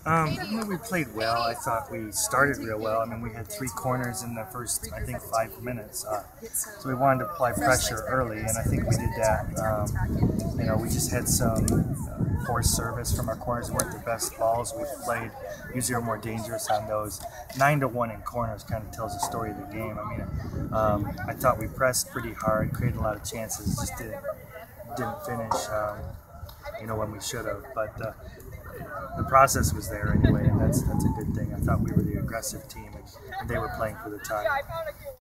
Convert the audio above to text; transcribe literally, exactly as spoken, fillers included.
Um, you know, we played well. I thought we started real well. I mean, we had three corners in the first, I think, five minutes. Uh, so we wanted to apply pressure early, and I think we did that. Um, you know, we just had some uh, poor service from our corners. Weren't the best balls we've played. Usually are more dangerous on those. Nine to one in corners kind of tells the story of the game. I mean, um, I thought we pressed pretty hard, created a lot of chances, just didn't, didn't finish, um, you know, when we should have. But uh, the process was there anyway, and that's that's a good thing. I thought we were the aggressive team, and, and they were playing for the tie.